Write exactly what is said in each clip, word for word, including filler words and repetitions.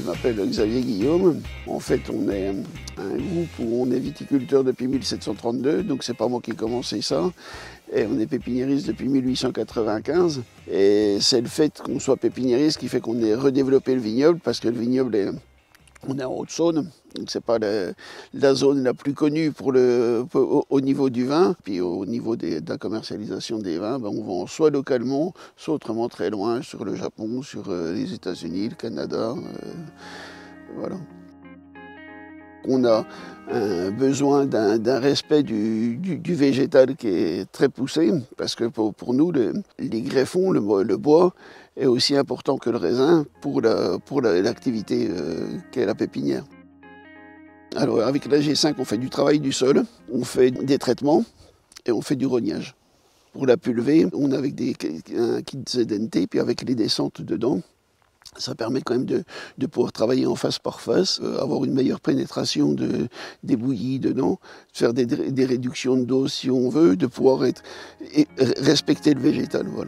m'appelle Xavier Guillaume. En fait, on est un groupe où on est viticulteur depuis mille sept cent trente-deux, donc c'est pas moi qui ai commencé ça. Et on est pépiniériste depuis mille huit cent quatre-vingt-quinze. Et c'est le fait qu'on soit pépiniériste qui fait qu'on ait redéveloppé le vignoble, parce que le vignoble est... On est en Haute-Saône, donc c'est pas la, la zone la plus connue pour le, pour, au niveau du vin. Puis au niveau des, de la commercialisation des vins, ben on vend soit localement, soit autrement très loin, sur le Japon, sur euh, les États-Unis, le Canada. Euh, voilà. On a un besoin d'un respect du, du, du végétal qui est très poussé, parce que pour, pour nous, le, les greffons, le, le bois, est aussi important que le raisin pour la, pour l'activité euh, qu'est la pépinière. Alors avec la G cinq, on fait du travail du sol, on fait des traitements et on fait du rognage. Pour la pulvée, on a avec des, un kit Z N T, puis avec les descentes dedans. Ça permet quand même de, de pouvoir travailler en face par face, euh, avoir une meilleure pénétration de, des bouillies dedans, faire des, des réductions de dose si on veut, de pouvoir être, et respecter le végétal. Voilà.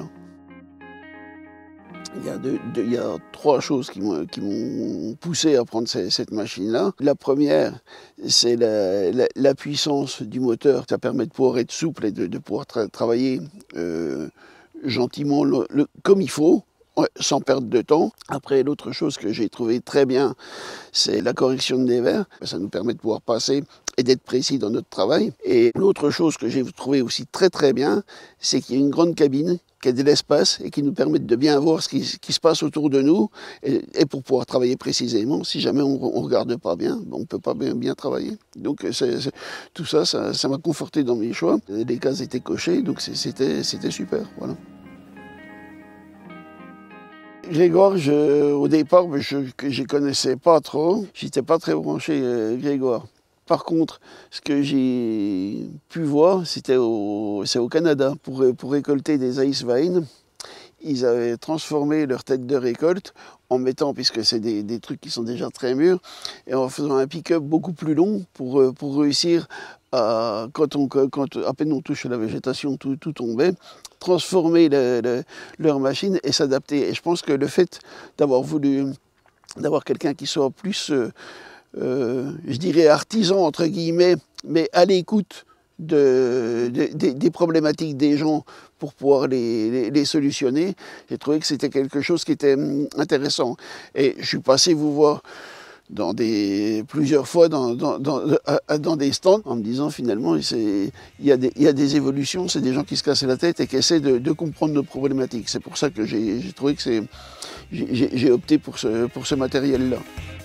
Il y a, deux, deux, il y a trois choses qui m'ont poussé à prendre cette, cette machine-là. La première, c'est la, la, la puissance du moteur. Ça permet de pouvoir être souple et de, de pouvoir tra travailler euh, gentiment, le, le, comme il faut. Ouais, sans perdre de temps. Après, l'autre chose que j'ai trouvé très bien, c'est la correction des verres. Ça nous permet de pouvoir passer et d'être précis dans notre travail. Et l'autre chose que j'ai trouvé aussi très très bien, c'est qu'il y a une grande cabine qui a de l'espace et qui nous permet de bien voir ce qui, ce qui se passe autour de nous et, et pour pouvoir travailler précisément. Si jamais on ne regarde pas bien, on ne peut pas bien, bien travailler. Donc c'est, c'est, tout ça, ça m'a conforté dans mes choix. Les cases étaient cochées, donc c'était super. Voilà. Grégoire, je, au départ, je ne connaissais pas trop. J'étais pas très branché euh, Grégoire. Par contre, ce que j'ai pu voir, c'était au, au Canada. Pour, pour récolter des ice vines, ils avaient transformé leur tête de récolte en mettant, puisque c'est des, des trucs qui sont déjà très mûrs, et en faisant un pick-up beaucoup plus long pour, pour réussir à, quand, on, quand à peine on touche la végétation, tout, tout tombait, transformer le, le, leur machine et s'adapter. Et je pense que le fait d'avoir voulu, d'avoir quelqu'un qui soit plus, euh, euh, je dirais, artisan, entre guillemets, mais à l'écoute de, de, de, des problématiques des gens pour pouvoir les, les, les solutionner, j'ai trouvé que c'était quelque chose qui était intéressant. Et je suis passé vous voir dans des, plusieurs fois dans, dans, dans, dans des stands en me disant finalement il y, a des, il y a des évolutions, c'est des gens qui se cassent la tête et qui essaient de, de comprendre nos problématiques. C'est pour ça que j'ai trouvé que j'ai opté pour ce, pour ce matériel-là.